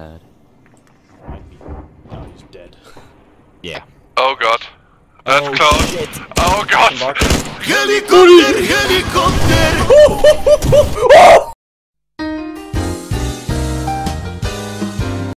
heard. Might be. No, he's dead. Yeah. Oh god. That's close. Shit. Oh god. Helicopter! Helicopter!